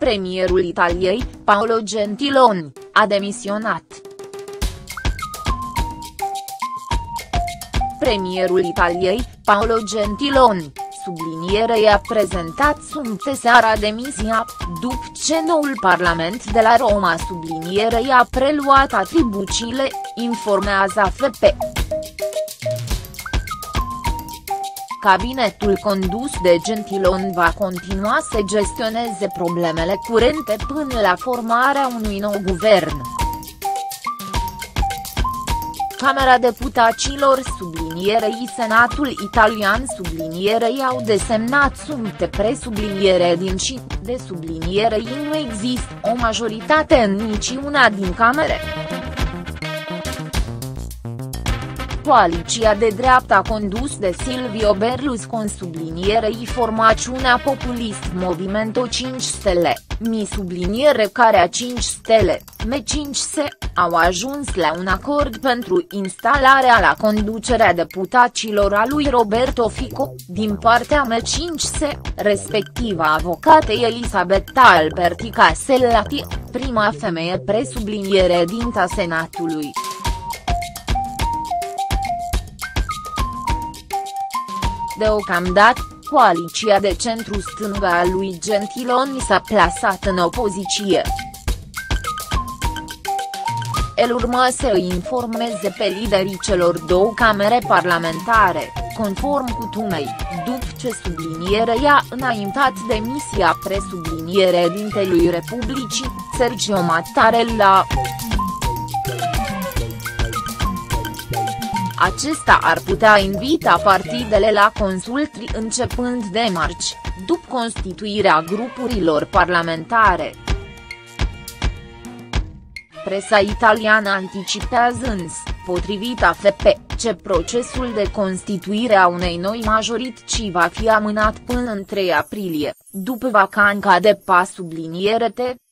Premierul Italiei, Paolo Gentiloni, a demisionat. Premierul Italiei, Paolo Gentiloni, sublinierei a prezentat seara demisia, după ce noul Parlament de la Roma sublinierei a preluat atribuțiile, informează AFP. Cabinetul condus de Gentiloni va continua să gestioneze problemele curente până la formarea unui nou guvern. Camera Deputaților sublinierei Senatul italian sublinierei au desemnat presubliniere din și, de sublinierei nu există o majoritate în niciuna din camere. Coaliția de dreapta condus de Silvio Berlusconi sublinierei formațiunea populist Movimento 5 Stelle, mi subliniere care a 5 stele, M5S, au ajuns la un acord pentru instalarea la conducerea deputaților a lui Roberto Fico, din partea M5S, respectiv a avocatei Elisabetta Alberti Casellati, prima femeie presubliniere dinta Senatului. Deocamdată, coaliția de centru-stânga a lui Gentiloni s-a plasat în opoziție. El urma să îi informeze pe liderii celor două camere parlamentare, conform cutumei, după ce sublinierei a înaintat demisia presubliniere dintelui Republicii, Sergio Mattarella. Acesta ar putea invita partidele la consultări începând de marți, după constituirea grupurilor parlamentare. Presa italiană anticipează însă, potrivit AFP, ce procesul de constituire a unei noi majorități va fi amânat până în 3 aprilie, după vacanța de subliniere.